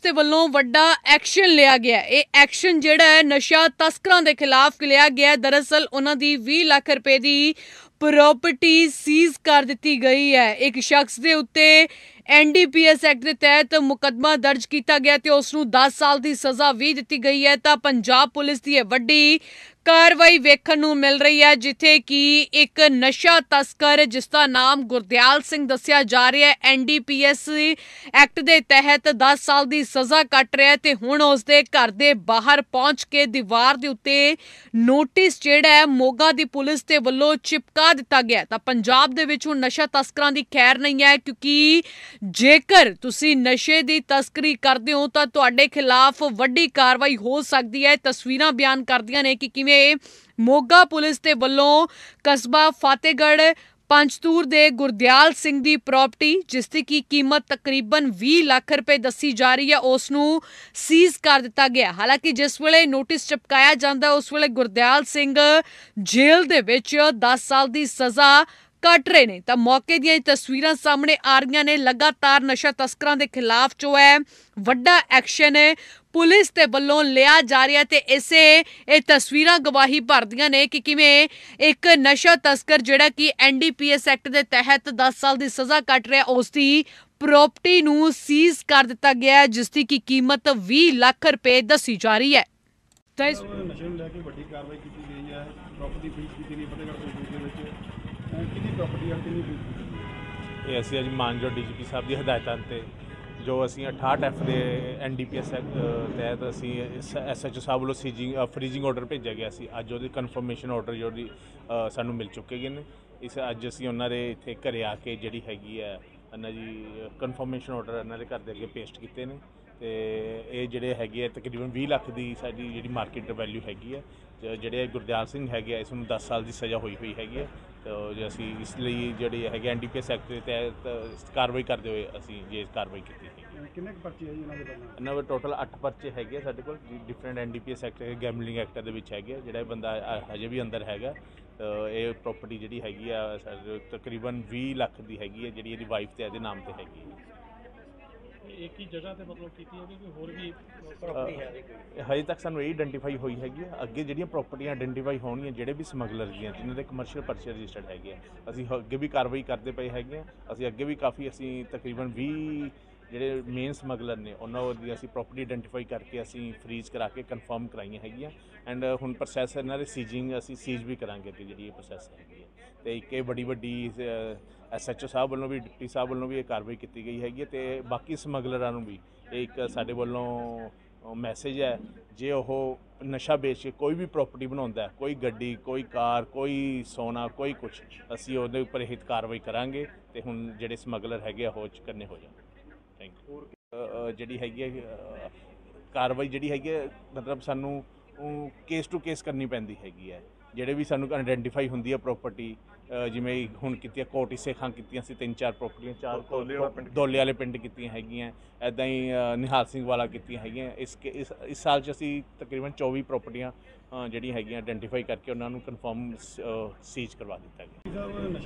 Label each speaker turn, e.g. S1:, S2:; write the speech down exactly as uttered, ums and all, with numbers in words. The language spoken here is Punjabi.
S1: ਦੇ ਵੱਲੋਂ ਵੱਡਾ ਐਕਸ਼ਨ ਲਿਆ ਗਿਆ। ਇਹ ਐਕਸ਼ਨ ਜਿਹੜਾ ਹੈ ਨਸ਼ਾ ਤਸਕਰਾਂ ਦੇ ਖਿਲਾਫ ਲਿਆ ਗਿਆ। ਦਰਅਸਲ ਉਹਨਾਂ ਦੀ ਵੀਹ ਲੱਖ ਰੁਪਏ ਦੀ ਪ੍ਰॉपर्टी ਸੀਜ਼ कर ਦਿੱਤੀ गई है। एक शख्स के उत्ते N D P S act के तहत मुकदमा दर्ज किया गया तो उसनू दस साल की सज़ा भी दी गई है। तो पंजाब पुलिस की वड्डी कार्रवाई वेखण नू मिल रही है, जिथे कि एक नशा तस्कर जिसका नाम गुरदयाल सिंह दस्सिया जा रहा है, N D P S act के तहत दस साल की सज़ा कट रहा है। तो हुण उसके घर के बाहर पहुँच के दीवार के उत्ते नोटिस जिहड़ा है मोगा की पुलिस के वल्लों चिपका दिता गया। तो पंजाब दे विच हुण नशा तस्करां दी खैर नहीं है, क्योंकि जेकर तुसी नशे की तस्करी करते हो तो तुहाडे खिलाफ वड्डी कार्रवाई हो सकती है। तस्वीरां बयान करदियां ने कि किवें मोगा पुलिस के वल्लों कस्बा फतेहगढ़ पंचतूर दे गुरदयाल सिंह की प्रॉपर्टी जिसकी की कीमत तकरीबन बीस लाख रुपए दसी जा रही है, उसनू सीज कर दिता गया। हालांकि जिस वेले नोटिस चिपकाया जाता है उस वेले गुरदयाल सिंह जेल दे विच दस साल की सज़ा कट रहे ने। तो मौके दी तस्वीरां सामने आ रही ने। लगातार नशा तस्करां दे खिलाफ जो है वड्डा एक्शन पुलिस के वल्लों लिया जा रहा है। तो इसे ये तस्वीरां गवाही भरदियां ने कि किवें एक नशा तस्कर जिहड़ा कि N D P S act के तहत दस साल की सज़ा कट रहा है, उसकी प्रॉपर्टी नू सीज कर दिता गया है, जिसकी की कीमत बीस लाख रुपए दसी जा रही है। तो इस
S2: ਇਹ ਅਸੀਂ ਅੱਜ ਮਾਨਯੋਗ ਡੀ ਜੀ ਪੀ ਸਾਹਿਬ ਦੀ ਹਦਾਇਤਾਂ 'ਤੇ ਜੋ ਅਸੀਂ ਅਠਾਹਠ ਐਫ ਦੇ ਐਨ ਡੀ ਪੀ ਐਸ ਤਹਿਤ ਅਸੀਂ ਐਸ ਐਚ ਓ ਸਾਹਿਬ ਵੱਲੋਂ ਸੀਜਿੰਗ ਫਰੀजिंग ਆਰਡਰ ਭੇਜਿਆ ਗਿਆ ਸੀ। ਅੱਜ ਉਹਦੀ ਕਨਫਰਮੇਸ਼ਨ ਆਰਡਰ ਜਿਹੜੀ ਸਾਨੂੰ ਮਿਲ ਚੁੱਕੇ ਗਏ ਨੇ। ਇਸ ਅੱਜ ਅਸੀਂ ਉਹਨਾਂ ਦੇ ਇੱਥੇ ਘਰੇ ਆ ਕੇ ਜਿਹੜੀ ਹੈਗੀ ਹੈ ਇਹਨਾਂ ਜੀ ਕਨਫਰਮੇਸ਼ਨ ਆਰਡਰ ਇਹਨਾਂ ਦੇ ਘਰ ਦੇ ਅੱਗੇ ਪੇਸਟ ਕੀਤੇ ਨੇ। ਅਤੇ ਇਹ ਜਿਹੜੇ ਹੈਗੇ ਆ ਤਕਰੀਬਨ ਵੀਹ ਲੱਖ ਦੀ ਸਾਡੀ ਜਿਹੜੀ ਮਾਰਕੀਟ ਵੈਲਿਊ ਹੈਗੀ ਹੈ। ਜਿਹੜੇ ਗੁਰਦਿਆਲ ਸਿੰਘ ਹੈਗੇ ਆ ਇਸ ਨੂੰ ਦਸ ਸਾਲ ਦੀ ਸਜ਼ਾ ਹੋਈ ਹੋਈ ਹੈਗੀ ਹੈ। तो ਅਸੀਂ ਇਸ ਲਈ ਜਿਹੜੇ ਹੈਗੇ N D P S act ਦੇ ਤਹਿਤ ਕਾਰਵਾਈ ਕਰਦੇ ਹੋਏ ਅਸੀਂ ਇਹ ਕਾਰਵਾਈ ਕੀਤੀ ਹੈ।
S3: ਕਿੰਨੇ ਕੁ ਪਰਚੇ ਹੈ ਜੀ ਇਹਨਾਂ ਦੇ ਵੱਲੋਂ?
S2: ਇਹਨਾਂ ਦੇ ਟੋਟਲ ਅੱਠ ਪਰਚੇ ਹੈਗੇ ਸਾਡੇ ਕੋਲ different N D P S act gambling act ਦੇ ਵਿੱਚ ਹੈਗੇ। ਜਿਹੜਾ ਇਹ ਬੰਦਾ ਹਜੇ ਵੀ ਅੰਦਰ ਹੈਗਾ। ਇਹ ਪ੍ਰੋਪਰਟੀ ਜਿਹੜੀ ਹੈਗੀ ਆ ਸਾਡੇ ਤਕਰੀਬਨ ਵੀਹ ਲੱਖ ਦੀ ਹੈਗੀ ਹੈ, ਜਿਹੜੀ ਇਹਦੀ ਵਾਈਫ ਤੇ ਇਹਦੇ ਨਾਮ ਤੇ ਹੈਗੀ ਹੈ।
S3: ਇੱਕ ਹੀ ਜਗ੍ਹਾ ਤੇ ਮਤਲਬ ਕੀਤੀ ਹੈ ਕਿ ਕੋਈ ਹੋਰ ਵੀ ਪ੍ਰੋਪਰਟੀ ਹੈ?
S2: ਹਜੇ ਤੱਕ ਸਾਨੂੰ ਇਹ ਆਇਡੈਂਟੀਫਾਈ ਹੋਈ ਹੈਗੀ ਆ। ਅੱਗੇ ਜਿਹੜੀਆਂ ਪ੍ਰੋਪਰਟੀਆਂ ਆਇਡੈਂਟੀਫਾਈ ਹੋਣਗੀਆਂ ਜਿਹੜੇ ਵੀ ਸਮਗਲਰ ਦੀਆਂ ਜਿਨ੍ਹਾਂ ਦੇ ਕਮਰਸ਼ੀਅਲ ਪਰਚੇ ਰਜਿਸਟਰਡ ਹੈਗੇ ਆ, ਅਸੀਂ ਅੱਗੇ ਵੀ ਕਾਰਵਾਈ ਕਰਦੇ ਪਏ ਹੈਗੇ ਆ। ਅਸੀਂ ਅੱਗੇ ਵੀ ਕਾਫੀ ਅਸੀਂ ਤਕਰੀਬਨ ਵੀਹ ਜਿਹੜੇ ਮੇਨ ਸਮਗਲਰ ਨੇ ਉਹਨਾਂ ਦੀ ਅਸੀਂ ਪ੍ਰੋਪਰਟੀ ਆਇਡੈਂਟੀਫਾਈ ਕਰਕੇ ਅਸੀਂ ਫਰੀਜ਼ ਕਰਾ ਕੇ ਕਨਫਰਮ ਕਰਾਈਆਂ ਹੈਗੀਆਂ। ਐਂਡ ਹੁਣ ਪ੍ਰੋਸੈਸ ਇਹਨਾਂ ਦੇ ਸੀਜਿੰਗ ਅਸੀਂ ਸੀਜ਼ ਵੀ ਕਰਾਂਗੇ ਅੱਗੇ ਜਿਹੜੀ ਇਹ ਪ੍ਰੋਸੈਸ ਹੈਗੀ ਹੈ। ਅਤੇ ਇੱਕ ਇਹ ਬੜੀ ਵੱਡੀ ਐਸ ਐਚ ਓ ਸਾਹਿਬ ਵੱਲੋਂ ਵੀ ਡਿਪਟੀ ਸਾਹਿਬ ਵੱਲੋਂ ਵੀ ਇਹ ਕਾਰਵਾਈ ਕੀਤੀ ਗਈ ਹੈਗੀ ਹੈ। ਅਤੇ ਬਾਕੀ ਸਮਗਲਰਾਂ ਨੂੰ ਵੀ ਇਹ ਇੱਕ ਸਾਡੇ ਵੱਲੋਂ ਮੈਸੇਜ ਹੈ, ਜੇ ਉਹ ਨਸ਼ਾ ਵੇਚ ਕੇ ਕੋਈ ਵੀ ਪ੍ਰੋਪਰਟੀ ਬਣਾਉਂਦਾ, ਕੋਈ ਗੱਡੀ, ਕੋਈ ਕਾਰ, ਕੋਈ ਸੋਨਾ, ਕੋਈ ਕੁਛ, ਅਸੀਂ ਉਹਦੇ ਉੱਪਰ ਹਿੱਤ ਕਾਰਵਾਈ ਕਰਾਂਗੇ। ਅਤੇ ਹੁਣ ਜਿਹੜੇ ਸਮਗਲਰ ਹੈਗੇ ਆ ਉਹ ਚੁਕੰਨੇ ਹੋ ਜਾਣ। Thank you. ਜਿਹੜੀ ਹੈਗੀ ਹੈ ਕਾਰਵਾਈ ਜਿਹੜੀ ਹੈਗੀ ਹੈ ਮਤਲਬ ਸਾਨੂੰ ਕੇਸ ਟੂ ਕੇਸ ਕਰਨੀ ਪੈਂਦੀ ਹੈਗੀ ਹੈ। ਜਿਹੜੇ ਵੀ ਸਾਨੂੰ ਆਇਡੈਂਟੀਫਾਈ ਹੁੰਦੀ ਹੈ ਪ੍ਰੋਪਰਟੀ, ਜਿਵੇਂ ਹੁਣ ਕੀਤੀਆਂ ਕੋਟੀ ਸੇਖਾਂ ਕੀਤੀਆਂ ਸੀ ਤਿੰਨ ਚਾਰ ਪ੍ਰੋਪਰਟੀਆਂ, ਚਾਰ ਦੋਲੇ ਵਾਲੇ ਪਿੰਡ ਕੀਤੀਆਂ ਹੈਗੀਆਂ, ਇੱਦਾਂ ਹੀ ਨਿਹਾਲ ਸਿੰਘ ਵਾਲਾ ਕੀਤੀਆਂ ਹੈਗੀਆਂ। ਇਸ ਇਸ ਇਸ ਸਾਲ 'ਚ ਅਸੀਂ ਤਕਰੀਬਨ ਚੌਵੀ ਪ੍ਰੋਪਰਟੀਆਂ ਜਿਹੜੀਆਂ ਹੈਗੀਆਂ ਆਇਡੈਂਟੀਫਾਈ ਕਰਕੇ ਉਹਨਾਂ ਨੂੰ ਕਨਫਰਮ ਸੀਜ਼ ਕਰਵਾ ਦਿੱਤਾ ਗਿਆ।